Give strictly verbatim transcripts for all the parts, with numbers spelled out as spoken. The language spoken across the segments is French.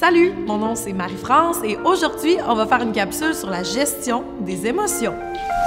Salut, mon nom c'est Marie-France et aujourd'hui, on va faire une capsule sur la gestion des émotions.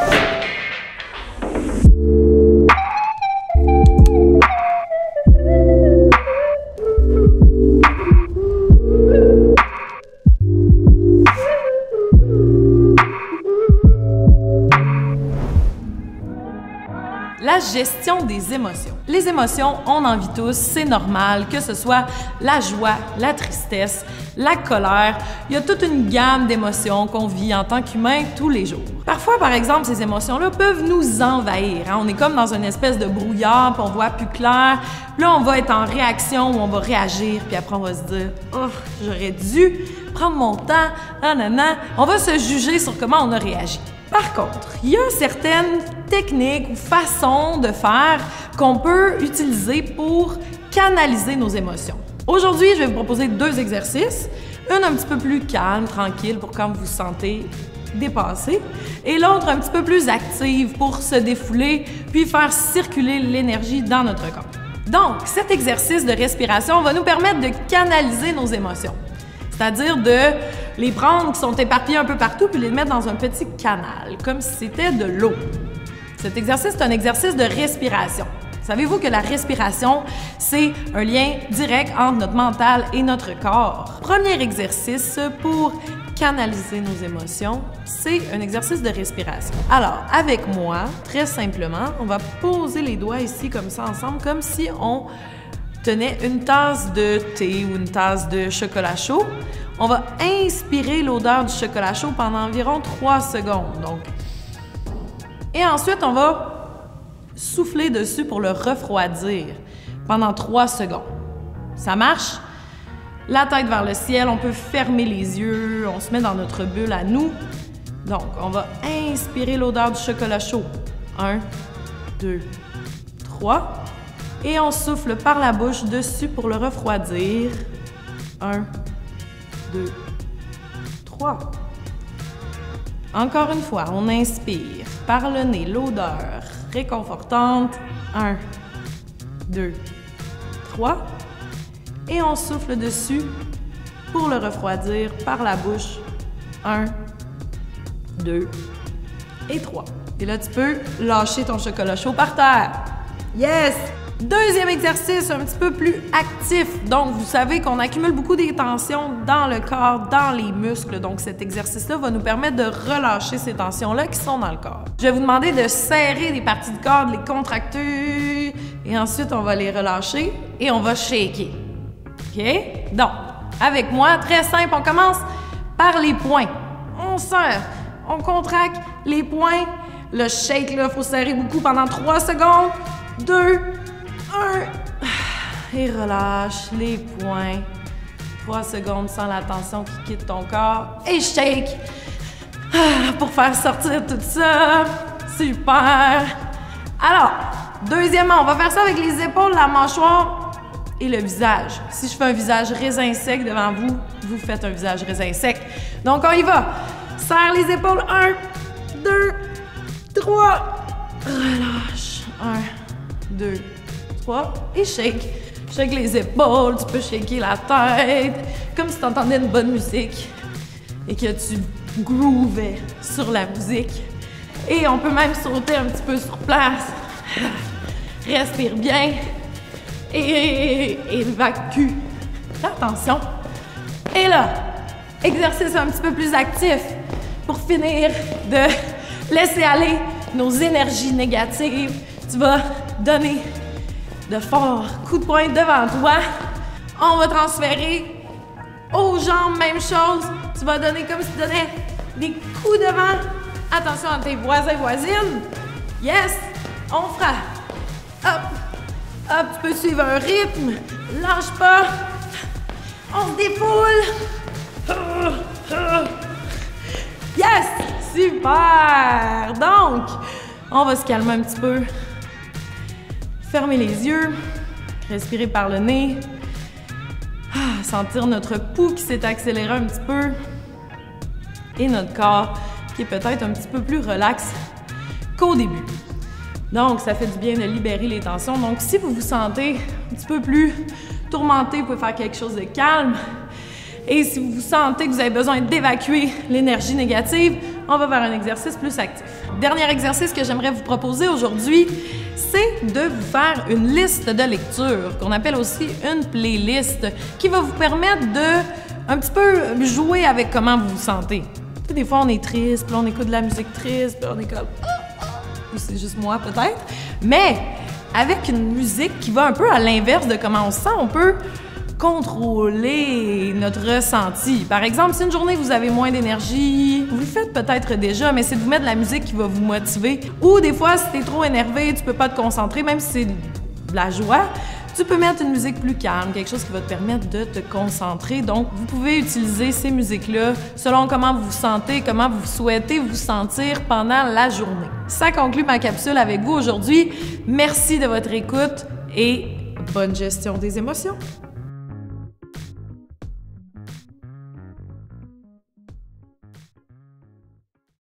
La gestion des émotions. Les émotions, on en vit tous, c'est normal, que ce soit la joie, la tristesse, la colère. Il y a toute une gamme d'émotions qu'on vit en tant qu'humain tous les jours. Parfois, par exemple, ces émotions-là peuvent nous envahir. Hein? On est comme dans une espèce de brouillard, puis on voit plus clair. Là, on va être en réaction ou on va réagir, puis après, on va se dire « Oh, j'aurais dû prendre mon temps, nanana. » On va se juger sur comment on a réagi. Par contre, il y a certaines techniques ou façons de faire qu'on peut utiliser pour canaliser nos émotions. Aujourd'hui, je vais vous proposer deux exercices. Un un petit peu plus calme, tranquille, pour quand vous vous sentez dépassé, et l'autre un petit peu plus active pour se défouler puis faire circuler l'énergie dans notre corps. Donc, cet exercice de respiration va nous permettre de canaliser nos émotions. C'est-à-dire de les prendre qui sont éparpillés un peu partout puis les mettre dans un petit canal, comme si c'était de l'eau. Cet exercice, c'est un exercice de respiration. Savez-vous que la respiration, c'est un lien direct entre notre mental et notre corps? Premier exercice pour canaliser nos émotions, c'est un exercice de respiration. Alors, avec moi, très simplement, on va poser les doigts ici comme ça ensemble, comme si on tenait une tasse de thé ou une tasse de chocolat chaud. On va inspirer l'odeur du chocolat chaud pendant environ trois secondes. Donc. Et ensuite, on va souffler dessus pour le refroidir pendant trois secondes. Ça marche? La tête vers le ciel, on peut fermer les yeux, on se met dans notre bulle à nous. Donc, on va inspirer l'odeur du chocolat chaud. Un, deux, trois. Et on souffle par la bouche dessus pour le refroidir. Un, deux, trois. Encore une fois, on inspire par le nez l'odeur réconfortante. Un, deux, trois. Et on souffle dessus pour le refroidir par la bouche. Un, deux et trois. Et là, tu peux lâcher ton chocolat chaud par terre. Yes! Deuxième exercice, un petit peu plus actif. Donc, vous savez qu'on accumule beaucoup de tensions dans le corps, dans les muscles. Donc, cet exercice-là va nous permettre de relâcher ces tensions-là qui sont dans le corps. Je vais vous demander de serrer les parties du corps, de les contracter. Et ensuite, on va les relâcher et on va shaker. OK? Donc, avec moi, très simple, on commence par les poings. On serre, on contracte les poings. Le shake, là, il faut serrer beaucoup pendant trois secondes. Deux, un, et relâche les poings. Trois secondes sans la tension qui quitte ton corps. Et shake pour faire sortir tout ça. Super! Alors, deuxièmement, on va faire ça avec les épaules, la mâchoire et le visage. Si je fais un visage raisin sec devant vous, vous faites un visage raisin sec. Donc, on y va. Serre les épaules. Un, deux, trois. Relâche. Un, deux, trois. Et shake. Shake les épaules. Tu peux shaker la tête. Comme si tu entendais une bonne musique et que tu groovais sur la musique. Et on peut même sauter un petit peu sur place. Respire bien. Et évacue la tension. Et là, exercice un petit peu plus actif pour finir de laisser aller nos énergies négatives. Tu vas donner de forts coups de poing devant toi. On va transférer aux jambes, même chose. Tu vas donner comme si tu donnais des coups devant. Attention à tes voisins et voisines. Yes! On fera. Hop! Hop, tu peux suivre un rythme. Lâche pas. On se défoule. Yes! Super! Donc, on va se calmer un petit peu. Fermer les yeux. Respirer par le nez. Ah, sentir notre pouls qui s'est accéléré un petit peu. Et notre corps qui est peut-être un petit peu plus relax qu'au début. Donc, ça fait du bien de libérer les tensions. Donc, si vous vous sentez un petit peu plus tourmenté, vous pouvez faire quelque chose de calme. Et si vous sentez que vous avez besoin d'évacuer l'énergie négative, on va faire un exercice plus actif. Dernier exercice que j'aimerais vous proposer aujourd'hui, c'est de vous faire une liste de lecture, qu'on appelle aussi une playlist, qui va vous permettre de un petit peu jouer avec comment vous vous sentez. Tu sais, des fois, on est triste, puis on écoute de la musique triste, puis on est comme... Ou c'est juste moi, peut-être. Mais avec une musique qui va un peu à l'inverse de comment on se sent, on peut contrôler notre ressenti. Par exemple, si une journée vous avez moins d'énergie, vous le faites peut-être déjà, mais c'est de vous mettre de la musique qui va vous motiver. Ou des fois, si t'es trop énervé, tu peux pas te concentrer, même si c'est de la joie, tu peux mettre une musique plus calme, quelque chose qui va te permettre de te concentrer. Donc, vous pouvez utiliser ces musiques-là selon comment vous vous sentez, comment vous souhaitez vous sentir pendant la journée. Ça conclut ma capsule avec vous aujourd'hui. Merci de votre écoute et bonne gestion des émotions.